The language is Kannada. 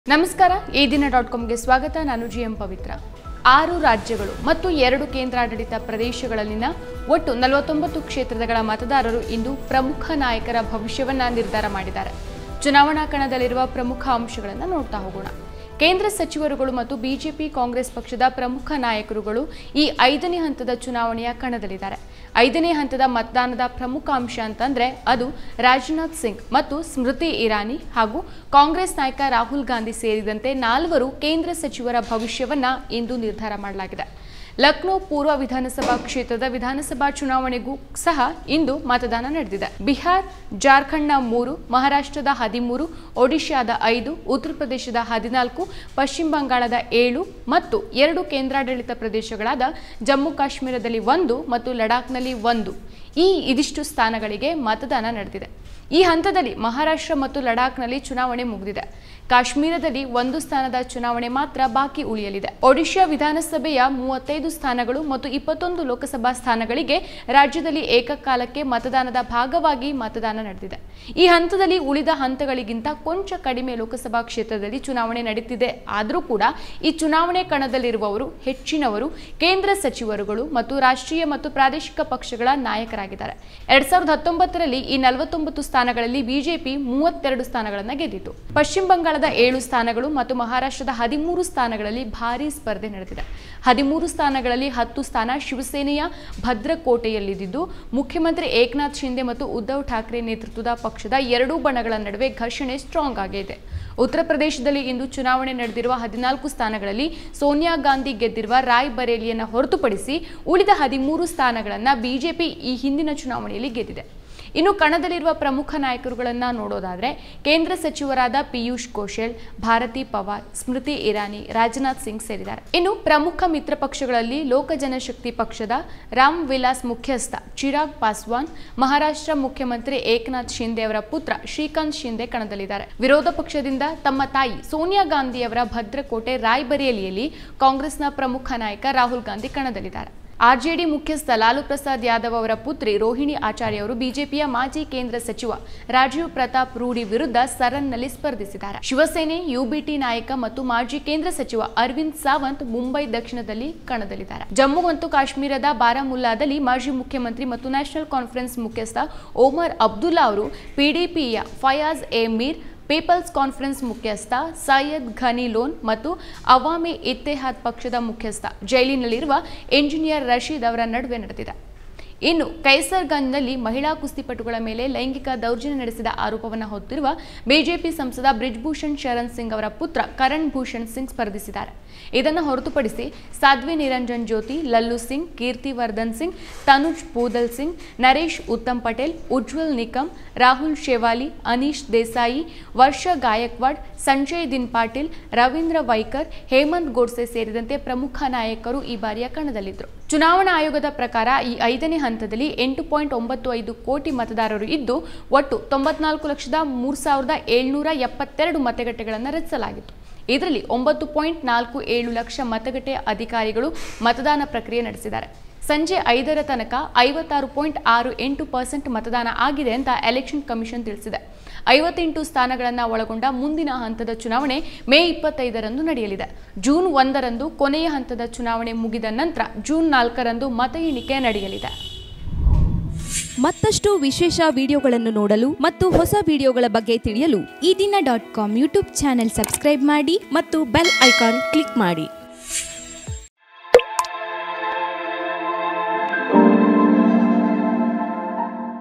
ನಮಸ್ಕಾರ ಈ ದಿನ.comಗೆ ಸ್ವಾಗತ ನಾನು ಜಿಎಂ ಪವಿತ್ರ 6 ರಾಜ್ಯಗಳು ಮತ್ತು 2 ಕೇಂದ್ರಾಡಳಿತ ಪ್ರದೇಶಗಳಲ್ಲಿನ ಒಟ್ಟು 49 ಕ್ಷೇತ್ರಗಳ ಮತದಾರರು ಇಂದು ಪ್ರಮುಖ ನಾಯಕರ ಭವಿಷ್ಯವನ್ನ ನಿರ್ಧಾರ ಮಾಡಿದ್ದಾರೆ. ಚುನಾವಣಾ ಕಣದಲ್ಲಿರುವ ಪ್ರಮುಖ ಅಂಶಗಳನ್ನು ನೋಡ್ತಾ ಹೋಗೋಣ. ಕೇಂದ್ರ ಸಚಿವರುಗಳು ಮತ್ತು ಬಿಜೆಪಿ ಕಾಂಗ್ರೆಸ್ ಪಕ್ಷದ ಪ್ರಮುಖ ನಾಯಕರುಗಳು ಈ 5ನೇ ಹಂತದ ಚುನಾವಣೆಯ ಕಣದಲ್ಲಿದ್ದಾರೆ. 5ನೇ ಹಂತದ ಮತದಾನದ ಪ್ರಮುಖ ಅಂಶ ಅಂತಂದ್ರೆ ಅದು ರಾಜನಾಥ್ ಸಿಂಗ್ ಮತ್ತು ಸ್ಮೃತಿ ಇರಾನಿ ಹಾಗೂ ಕಾಂಗ್ರೆಸ್ ನಾಯಕ ರಾಹುಲ್ ಗಾಂಧಿ ಸೇರಿದಂತೆ 4 ಕೇಂದ್ರ ಸಚಿವರ ಭವಿಷ್ಯವನ್ನ ಇಂದು ನಿರ್ಧಾರ ಮಾಡಲಾಗಿದೆ. ಲಕ್ನೋ ಪೂರ್ವ ವಿಧಾನಸಭಾ ಕ್ಷೇತ್ರದ ವಿಧಾನಸಭಾ ಚುನಾವಣೆಗೂ ಸಹ ಇಂದು ಮತದಾನ ನಡೆದಿದೆ. ಬಿಹಾರ್, ಜಾರ್ಖಂಡ್ನ 3, ಮಹಾರಾಷ್ಟ್ರದ 13, ಒಡಿಶಾದ 5, ಉತ್ತರ ಪ್ರದೇಶದ 14, ಪಶ್ಚಿಮ ಬಂಗಾಳದ 7 ಮತ್ತು 2 ಕೇಂದ್ರಾಡಳಿತ ಪ್ರದೇಶಗಳಾದ ಜಮ್ಮು ಕಾಶ್ಮೀರದಲ್ಲಿ 1 ಮತ್ತು ಲಡಾಖ್ನಲ್ಲಿ 1 ಇದಿಷ್ಟು ಸ್ಥಾನಗಳಿಗೆ ಮತದಾನ ನಡೆದಿದೆ. ಈ ಹಂತದಲ್ಲಿ ಮಹಾರಾಷ್ಟ್ರ ಮತ್ತು ಲಡಾಖ್ನಲ್ಲಿ ಚುನಾವಣೆ ಮುಗಿದಿದೆ. ಕಾಶ್ಮೀರದಲ್ಲಿ 1 ಸ್ಥಾನದ ಚುನಾವಣೆ ಮಾತ್ರ ಬಾಕಿ ಉಳಿಯಲಿದೆ. ಒಡಿಶಾ ವಿಧಾನಸಭೆಯ 35 ಸ್ಥಾನಗಳು ಮತ್ತು 21 ಲೋಕಸಭಾ ಸ್ಥಾನಗಳಿಗೆ ರಾಜ್ಯದಲ್ಲಿ ಏಕಕಾಲಕ್ಕೆ ಮತದಾನದ ಭಾಗವಾಗಿ ಮತದಾನ ನಡೆದಿದೆ. ಈ ಹಂತದಲ್ಲಿ ಉಳಿದ ಹಂತಗಳಿಗಿಂತ ಕೊಂಚ ಕಡಿಮೆ ಲೋಕಸಭಾ ಕ್ಷೇತ್ರದಲ್ಲಿ ಚುನಾವಣೆ ನಡೆಯುತ್ತಿದೆ. ಆದರೂ ಕೂಡ ಈ ಚುನಾವಣೆ ಕಣದಲ್ಲಿರುವವರು ಹೆಚ್ಚಿನವರು ಕೇಂದ್ರ ಸಚಿವರುಗಳು ಮತ್ತು ರಾಷ್ಟ್ರೀಯ ಮತ್ತು ಪ್ರಾದೇಶಿಕ ಪಕ್ಷಗಳ ನಾಯಕರಾಗಿದ್ದಾರೆ. 2019ರಲ್ಲಿ ಈ 49 ಸ್ಥಾನಗಳಲ್ಲಿ ಬಿಜೆಪಿ 32 ಸ್ಥಾನಗಳನ್ನು ಗೆದ್ದಿತು. ಪಶ್ಚಿಮ ಬಂಗಾಳದ 7 ಸ್ಥಾನಗಳು ಮತ್ತು ಮಹಾರಾಷ್ಟ್ರದ 13 ಸ್ಥಾನಗಳಲ್ಲಿ ಭಾರೀ ಸ್ಪರ್ಧೆ ನಡೆದಿದೆ. 13 ಸ್ಥಾನಗಳಲ್ಲಿ 10 ಸ್ಥಾನ ಶಿವಸೇನೆಯ ಭದ್ರಕೋಟೆಯಲ್ಲಿದ್ದು ಮುಖ್ಯಮಂತ್ರಿ ಏಕನಾಥ್ ಶಿಂದೆ ಮತ್ತು ಉದ್ಧವ್ ಠಾಕ್ರೆ ನೇತೃತ್ವದ ಪಕ್ಷದ 2 ಬಣಗಳ ನಡುವೆ ಘರ್ಷಣೆ ಸ್ಟ್ರಾಂಗ್ ಆಗಿದೆ. ಉತ್ತರ ಪ್ರದೇಶದಲ್ಲಿ ಇಂದು ಚುನಾವಣೆ ನಡೆದಿರುವ 14 ಸ್ಥಾನಗಳಲ್ಲಿ ಸೋನಿಯಾ ಗಾಂಧಿ ಗೆದ್ದಿರುವ ರಾಯ್ ಬರೇಲಿಯನ್ನು ಹೊರತುಪಡಿಸಿ ಉಳಿದ 13 ಸ್ಥಾನಗಳನ್ನು ಬಿಜೆಪಿ ಈ ಹಿಂದಿನ ಚುನಾವಣೆಯಲ್ಲಿ ಗೆದ್ದಿದೆ. ಇನ್ನು ಕಣದಲ್ಲಿರುವ ಪ್ರಮುಖ ನಾಯಕರುಗಳನ್ನು ನೋಡೋದಾದ್ರೆ ಕೇಂದ್ರ ಸಚಿವರಾದ ಪಿಯೂಷ್ ಗೋಯಲ್, ಭಾರತಿ ಪವಾರ್, ಸ್ಮೃತಿ ಇರಾನಿ, ರಾಜನಾಥ್ ಸಿಂಗ್ ಸೇರಿದ್ದಾರೆ. ಇನ್ನು ಪ್ರಮುಖ ಮಿತ್ರ ಪಕ್ಷಗಳಲ್ಲಿ ಲೋಕ ಜನಶಕ್ತಿ ಪಕ್ಷದ ರಾಮ್ ವಿಲಾಸ್ ಮುಖ್ಯಸ್ಥ ಚಿರಾಗ್ ಪಾಸ್ವಾನ್, ಮಹಾರಾಷ್ಟ್ರ ಮುಖ್ಯಮಂತ್ರಿ ಏಕನಾಥ್ ಶಿಂದೆ ಅವರ ಪುತ್ರ ಶ್ರೀಕಾಂತ್ ಶಿಂದೆ ಕಣದಲ್ಲಿದ್ದಾರೆ. ವಿರೋಧ ಪಕ್ಷದಿಂದ ತಮ್ಮ ತಾಯಿ ಸೋನಿಯಾ ಗಾಂಧಿಯವರ ಭದ್ರಕೋಟೆ ರಾಯ್ಬರೇಲಿಯಲ್ಲಿ ಕಾಂಗ್ರೆಸ್ನ ಪ್ರಮುಖ ನಾಯಕ ರಾಹುಲ್ ಗಾಂಧಿ ಕಣದಲ್ಲಿದ್ದಾರೆ. ಆರ್ಜೆಡಿ ಮುಖ್ಯಸ್ಥ ಲಾಲು ಪ್ರಸಾದ್ ಯಾದವ್ ಅವರ ಪುತ್ರಿ ರೋಹಿಣಿ ಆಚಾರ್ಯ ಅವರು ಬಿಜೆಪಿಯ ಮಾಜಿ ಕೇಂದ್ರ ಸಚಿವ ರಾಜೀವ್ ಪ್ರತಾಪ್ ರೂಢಿ ವಿರುದ್ಧ ಸರನ್ನಲ್ಲಿ ಸ್ಪರ್ಧಿಸಿದ್ದಾರೆ. ಶಿವಸೇನೆ ಯುಬಿಟಿ ನಾಯಕ ಮತ್ತು ಮಾಜಿ ಕೇಂದ್ರ ಸಚಿವ ಅರವಿಂದ್ ಸಾವಂತ್ ಮುಂಬೈ ದಕ್ಷಿಣದಲ್ಲಿ ಕಣದಲ್ಲಿದ್ದಾರೆ. ಜಮ್ಮು ಮತ್ತು ಕಾಶ್ಮೀರದ ಬಾರಾಮುಲ್ಲಾದಲ್ಲಿ ಮಾಜಿ ಮುಖ್ಯಮಂತ್ರಿ ಮತ್ತು ನ್ಯಾಷನಲ್ ಕಾನ್ಫರೆನ್ಸ್ ಮುಖ್ಯಸ್ಥ ಒಮರ್ ಅಬ್ದುಲ್ಲಾ ಅವರು ಪಿಡಿಪಿಯ Fayaz A Mir, people's conference ಮುಖ್ಯಸ್ಥ ಸೈಯದ್ ಘನಿ ಲೋನ್ ಮತ್ತು ಅವಾಮಿ ಇತ್ತೆಹಾದ್ ಪಕ್ಷದ ಮುಖ್ಯಸ್ಥ ಜೈಲಿನಲ್ಲಿರುವ ಇಂಜಿನಿಯರ್ ರಶೀದ್ ಅವರ ನಡುವೆ ನಡೆದಿದೆ. ಇನ್ನು ಕೈಸರ್ಗಂಜ್ನಲ್ಲಿ ಮಹಿಳಾ ಕುಸ್ತಿಪಟುಗಳ ಮೇಲೆ ಲೈಂಗಿಕ ದೌರ್ಜನ್ಯ ನಡೆಸಿದ ಆರೋಪವನ್ನು ಹೊತ್ತಿರುವ ಬಿಜೆಪಿ ಸಂಸದ ಬ್ರಿಜ್ಭೂಷಣ್ ಶರಣ್ ಸಿಂಗ್ ಅವರ ಪುತ್ರ ಕರಣ್ ಭೂಷಣ್ ಸಿಂಗ್ ಸ್ಪರ್ಧಿಸಿದ್ದಾರೆ. ಇದನ್ನು ಹೊರತುಪಡಿಸಿ ಸಾಧ್ವಿ ನಿರಂಜನ್ ಜ್ಯೋತಿ, ಲಲ್ಲು ಸಿಂಗ್, ಕೀರ್ತಿ ವರ್ಧನ್ ಸಿಂಗ್, ತನುಜ್ ಪೂದಲ್ ಸಿಂಗ್, ನರೇಶ್ ಉತ್ತಮ್ ಪಟೇಲ್, ಉಜ್ವಲ್ ನಿಕಮ್, ರಾಹುಲ್ ಶೇವಾಲಿ, ಅನೀಶ್ ದೇಸಾಯಿ, ವರ್ಷ ಗಾಯಕ್ವಾಡ್, ಸಂಜಯ್ ದಿನ್ ಪಾಟೀಲ್, ರವೀಂದ್ರ ವೈಕರ್, ಹೇಮಂತ್ ಗೋಡ್ಸೆ ಸೇರಿದಂತೆ ಪ್ರಮುಖ ನಾಯಕರು ಈ ಬಾರಿಯ ಕಣದಲ್ಲಿದ್ದರು. ಚುನಾವಣಾ ಆಯೋಗದ ಪ್ರಕಾರ ಈ 5ನೇ ಹಂತದಲ್ಲಿ 8.95 ಕೋಟಿ ಮತದಾರರು ಇದ್ದು ಒಟ್ಟು 94,03,772 ಮತಗಟ್ಟೆಗಳನ್ನು ರಚಿಸಲಾಗಿತ್ತು. ಇದರಲ್ಲಿ 9.47 ಲಕ್ಷ ಮತಗಟ್ಟೆ ಅಧಿಕಾರಿಗಳು ಮತದಾನ ಪ್ರಕ್ರಿಯೆ ನಡೆಸಿದ್ದಾರೆ. ಸಂಜೆ 5ರ ತನಕ 56.68% ಮತದಾನ ಆಗಿದೆ ಅಂತ ಎಲೆಕ್ಷನ್ ಕಮಿಷನ್ ತಿಳಿಸಿದೆ. 58 ಸ್ಥಾನಗಳನ್ನು ಒಳಗೊಂಡ ಮುಂದಿನ ಹಂತದ ಚುನಾವಣೆ ಮೇ 25ರಂದು ನಡೆಯಲಿದೆ. ಜೂನ್ 1ರಂದು ಕೊನೆಯ ಹಂತದ ಚುನಾವಣೆ ಮುಗಿದ ನಂತರ ಜೂನ್ 4ರಂದು ಮತ ಎಣಿಕೆ ನಡೆಯಲಿದೆ. ಮತ್ತಷ್ಟು ವಿಶೇಷ ವಿಡಿಯೋಗಳನ್ನು ನೋಡಲು ಮತ್ತು ಹೊಸ ವಿಡಿಯೋಗಳ ಬಗ್ಗೆ ತಿಳಿಯಲು ಈ ದಿನ.com ಯೂಟ್ಯೂಬ್ ಚಾನೆಲ್ ಸಬ್ಸ್ಕ್ರೈಬ್ ಮಾಡಿ ಮತ್ತು ಬೆಲ್ ಐಕಾನ್ ಕ್ಲಿಕ್ ಮಾಡಿ.